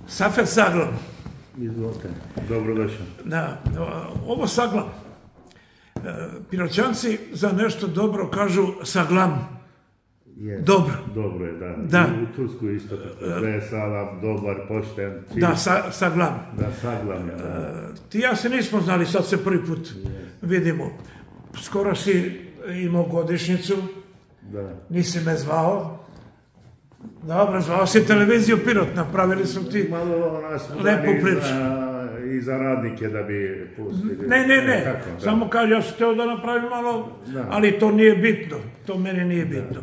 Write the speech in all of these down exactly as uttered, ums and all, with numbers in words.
Safet Saglam. Izvolite, dobrodošao. Da, ovo Saglam. Piroćanci za nešto dobro kažu Saglam. Dobro. Dobro je, da. Da. U Tursku isto tako. Sve je salam, dobar, pošten. Da, Saglam. Da, Saglam je, da. Ti ja se nismo znali, sad se prvi put vidimo. Skoro si imao godišnjicu. Da. Nisi me zvao. Dobro, zvao si televiziju Pirot, napravili su ti lepu priču. I za radnike da bi pustili. Ne, ne, ne, samo kažem, ja sam htio da napravim malo, ali to nije bitno, to meni nije bitno.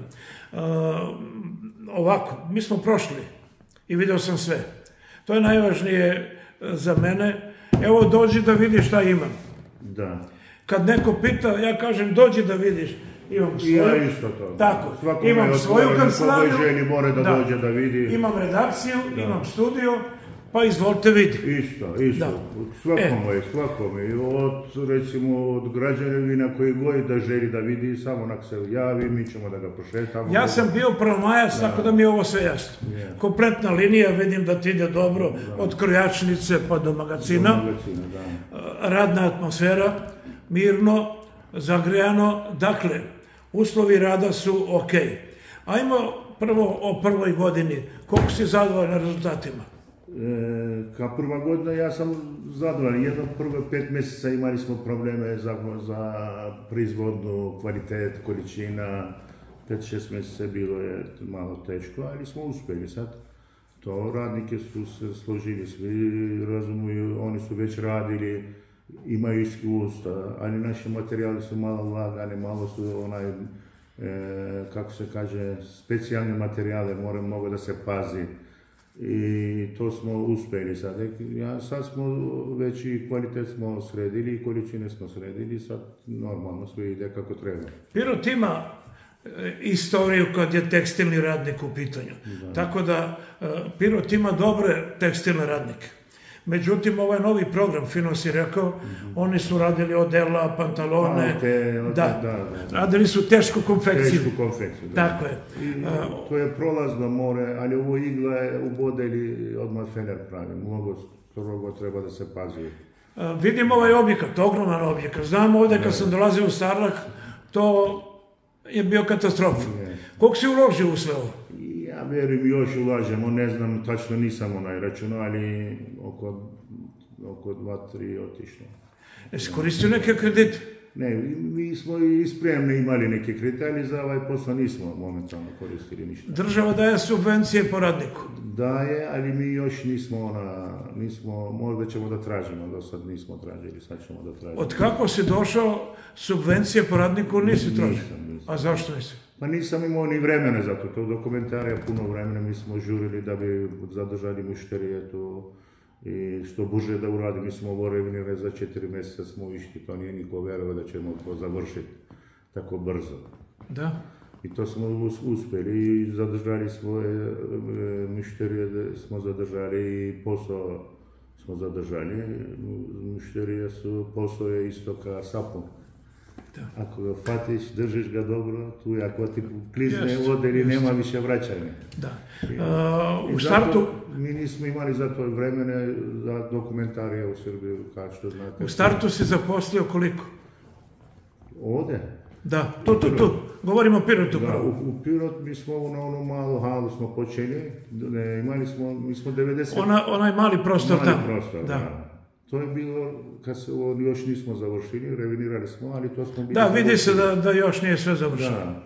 Ovako, mi smo prošli i vidio sam sve. To je najvažnije za mene. Evo, dođi da vidiš šta imam. Da. Kad neko pita, ja kažem, dođi da vidiš. Imam svoju, ja isto to. Tako, imam svoju kancelariju, da vidi. Imam redakciju, imam studio, pa izvolite vidi. Isto, isto. Svakome je, svakome. Od, recimo, od građanina koji god da želi da vidi, samo nek se javi, mi ćemo da ga pošetamo. Ja sam bio prvomajac, tako da mi je ovo sve jasno. Kompletna linija, vidim da ti ide dobro, od krojačnice pa do magazina. Radna atmosfera, mirno, zagrijano, dakle, uslovi rada su ok. Ajmo prvo o prvoj godini. Koliko si zadovoljan rezultatima? Kao prva godina ja sam zadovoljan. Jedno prvo pet mjeseca imali smo probleme za proizvodnu, kvalitet, količina. Pet, šest mjeseca bilo je malo teško, ali smo uspjeli sad. To radnike su se složili, svi razumuju, oni su već radili, imaju iskustva, ali naši materijali su malo lagani, malo su onaj, kako se kaže, specijalne materijale, mora mnogo da se pazi. I to smo uspjeli sad. Sad smo već i kvalitet smo sredili i količine smo sredili, sad normalno sve ide kako treba. Pirot ima istoriju kad je tekstilni radnik u pitanju. Tako da Pirot ima dobre tekstilne radnike. Međutim, ovaj novi program, fino si rekao, oni su radili odela, pantalone, da, radili su tešku konfekciju. Tešku konfekciju, da. Tako je. To je prolazno more, ali ovo igla je ubodeli odmah fener pravi, mnogo strogo treba da se pazi. Vidim ovaj objekat, ogroman objekat, znam ovdje kad sam dolazio u Sarlak, to je bio katastrofa. Koliko si uložio u sve ovo? Ja vjerujem još ulažemo, ne znam, tačno nisam onaj računao, ali oko dva, tri otišlo. Jesi koristio neke kredite? Ne, mi smo i spremni imali neke kredite, ali za ovaj posao nismo momentalno koristili ništa. Država daje subvencije po radniku? Daje, ali mi još nismo ona, nismo, možda ćemo da tražimo, do sad nismo tražili, sad ćemo da tražimo. Od kako si došao, subvencije po radniku nisi tražio? Nisam, nisam. A zašto nisi? Pa nisam imao ni vremena za to, to dokumentarija puno vremena, mi smo žurili da bi zadržali mušterije to i što brže da uradi, mi smo morali za četiri mjeseca smo išli, to nije niko verovao da ćemo to završiti tako brzo. Da. I to smo uspjeli i zadržali svoje mušterije, smo zadržali i posao smo zadržali, mušterije su, posao je isto kao sapun. Ako ga fatiš, držiš ga dobro, tu ako ti klizne vode ili nema više vraćanja. Da. U startu... Mi nismo imali za to vremene za dokumentarije u Srbiji, kao što znate. U startu si zaposlio koliko? Ovdje? Da, tu, tu, tu. Govorimo o Pirotu prvo. U Pirot mi smo na onu malu halu smo počeli, imali smo, mi smo devedeset... Onaj mali prostor tamo. Mali prostor, da. To je bilo, kad se još nismo završili, revinirali smo, ali to smo bili... Da, vidi se da još nije sve završeno.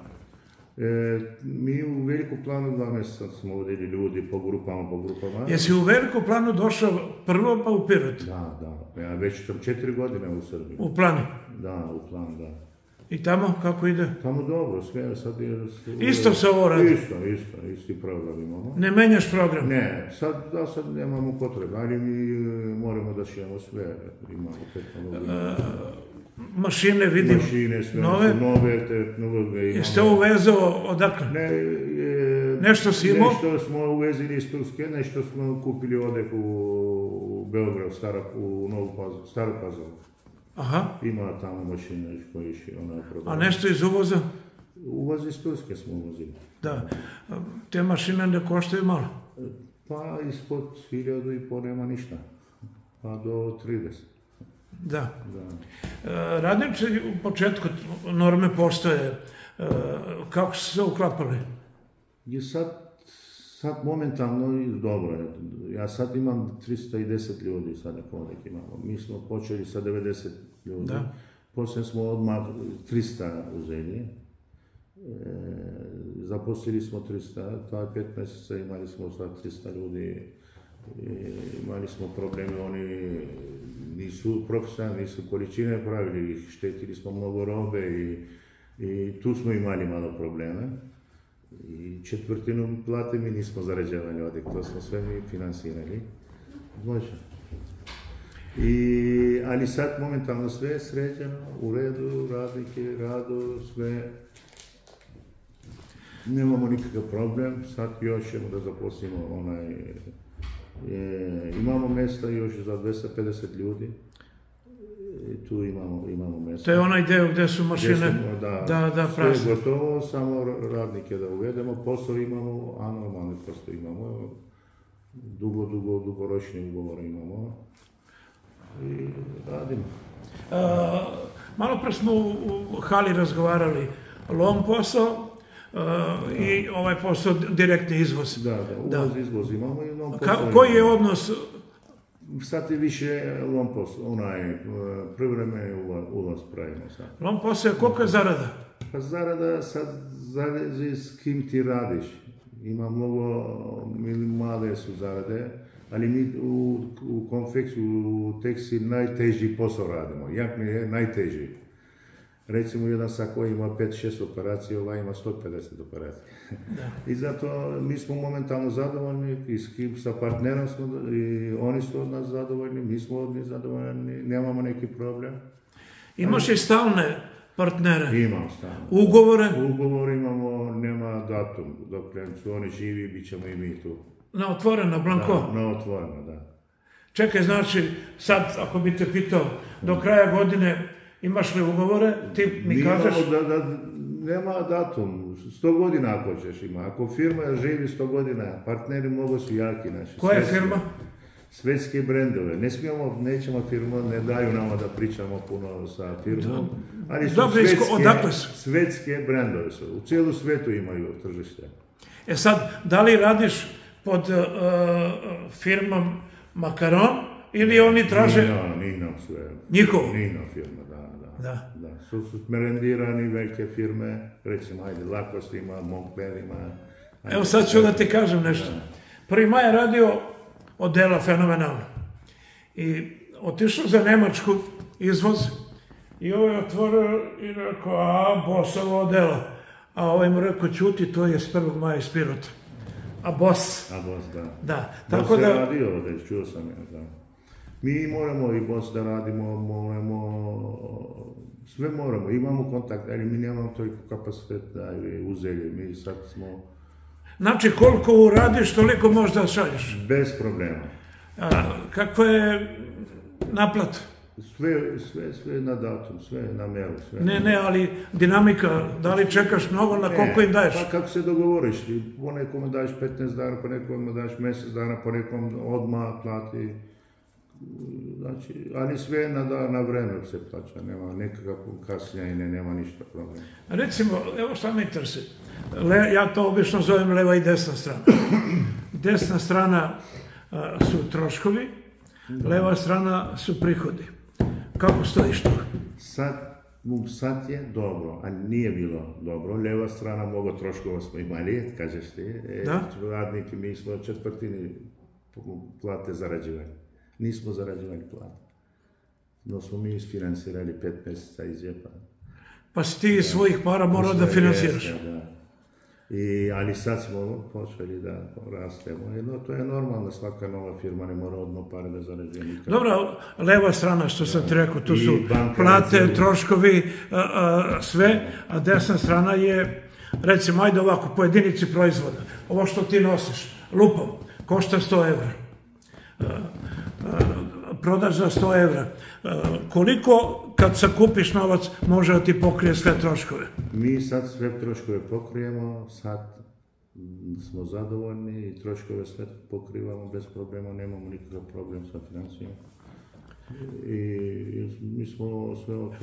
Mi u Veliku Planu dva mjeseca smo vodili ljudi po grupama, po grupama. Jesi u Veliku Planu došao prvo pa u Pirot? Da, da. Ja već sam četiri godine u Srbiji. U Planu? Da, u Planu, da. I tamo, kako ide? Tamo dobro, sve sad je... Isto se ovo radi? Isto, isto, isti program imamo. Ne menjaš program? Ne, sad, da sad nemamo potrebe, ali mi moramo da šijemo sve, imamo tehnologije. Mašine vidim, Mašine, sve nove? Nove tehnologije imamo. Jeste uvezao odakle? Ne, nešto si imao? Nešto smo uvezili iz Turske, nešto smo kupili odek u Beograd, u Novu Pazovu, Staru Pazovu. Aha. Ima tamo mašine koji še ona prodaje. A nešto iz uvoza? Uvoz iz Turske smo uvozili. Da. Te mašine ne koštaju malo? Pa ispod hiljadu i po nema ništa, pa do trideset. Da. Radnici u početku norme postoje, kako su se uklapali? I sad, sad momentalno dobro je. Ja sad imam tristo deset ljudi, sad nekako imamo. Mi smo počeli sa devedeset ljudi, poslije smo odmah trista uzeli. Zaposlili smo trista, taj pet mjeseca imali smo sad trista ljudi, imali smo probleme, oni nisu profesionalni, nisu količine pravili, štetili smo mnogo robe i tu smo imali malo probleme. I četvrtinu plate mi nismo zarađavali ovdje, to smo sve mi finansirali. Može. Ali sad momentalno sve je sređeno, u redu, radnike, radu, sve. Nemamo nikakav problem, sad još ćemo da zaposlimo onaj, imamo mjesta još za dvjesto pedeset ljudi, tu imamo mjesta. To je onaj deo gdje su mašine, da prazni. Sve je gotovo, samo radnike da uvedemo, posao imamo, a normalni posao imamo, dugo, dugo, dugoročni ugovor imamo i radimo. Malo pre smo u hali razgovarali, lom posao, i ovaj posao direktni izvoz. Da, da, uvoz, izvoz imamo i lom posao. Koji je odnos? Sad je više lom posao, onaj privremeni ulaz pravimo sad. Lom posao, koliko je zarada? Pa zarada sad zavezi s kim ti radiš. Ima mnogo, male su zarade, ali mi u konfekciju, u tekstil najteži posao radimo. Jak mi je najteži. Recimo, jedan sako ima pet šest operacija, ovaj ima sto pedeset operacija. I zato mi smo momentalno zadovoljni i s kim, sa partnerom smo, i oni su od nas zadovoljni, mi smo od njih zadovoljni, nemamo neki problem. Imaš i stalne partnere? Imam stalne. Ugovore? Ugovor imamo, nema datum, dok su oni živi, bit ćemo i mi tu. Na otvoreno, blanko? Da, na otvoreno, da. Čekaj, znači, sad, ako bi te pitao, do kraja godine imaš li ugovore, ti mi kažeš? Nema datum, sto godina ako ćeš ima. Ako firma živi sto godina, partneri mnogo su jaki naši. Koja je firma? Svetske brendove. Ne smijemo, nećemo firmu, ne daju nama da pričamo puno sa firmom. Ali su svetske brendove su. U cijelu svetu imaju tržište. E sad, da li radiš pod firmom Makaron ili oni traže? Nino sve. Njihovo? Nino firma, da. Da. Su suspendirani velike firme, recimo, ajde, Lacoste ima, Moncler ima. Evo sad ću da ti kažem nešto. Prvi maj je radio odela fenomenalno. I otišao za Nemačku izvoz i ovo je otvorio i rekao, a, Bossovo odela. A ovaj mu rekao, čuti, to je s prvog maja iz Pirota. A Boss. A Boss, da. Da. Boss je radio ovdje, čuo sam ja, da. Mi moramo i Boss da radimo, moramo, sve moramo, imamo kontakt, ali mi nemamo toliko kapaciteta ili uzeli, mi sad smo... Znači, koliko uradiš, toliko možeš da šalješ? Bez problema. Kako je naplata? Sve, sve, sve na datum, sve na mailu, sve. Ne, ne, ali dinamika, da li čekaš mnogo, na koliko im daješ? Pa kako se dogovoriš, po nekome daješ petnaest dana, po nekome daješ mjesec dana, po nekom odmah plati. Znači, ali sve na vreme se plaća, nema nekakvog kasnjenja, nema ništa problema. Recimo, evo šta me interesuje, ja to obično zovem leva i desna strana. Desna strana su troškovi, leva strana su prihodi. Kako stojiš to? Sad je dobro, a nije bilo dobro. Lijeva strana, mnogo troškova smo imali, kažeš ti. Radniki, mi smo četvrtini plate zarađivali. Nismo zarađivali plate. No smo mi isfinansirali pet mjeseca iz džepa. Pa si ti svojih para morao da finansiraš? Ali sad smo počeli da rastemo. To je normalno, svaka nova firma ne mora odmah pare da zarađuje nikad. Dobro, leva strana, što sam ti rekao, tu su plate, troškovi, sve, a desna strana je, recimo, ajde ovako, po jedinici proizvoda. Ovo što ti nosiš, lupom, košta sto evra. Prodaš za sto evra. Koliko, kad sakupiš novac, može da ti pokrije sve troškove? Mi sad sve troškove pokrijemo, sad smo zadovoljni i troškove sve pokrivamo bez problema, nemamo nikakav problem sa financijama. I mi smo sve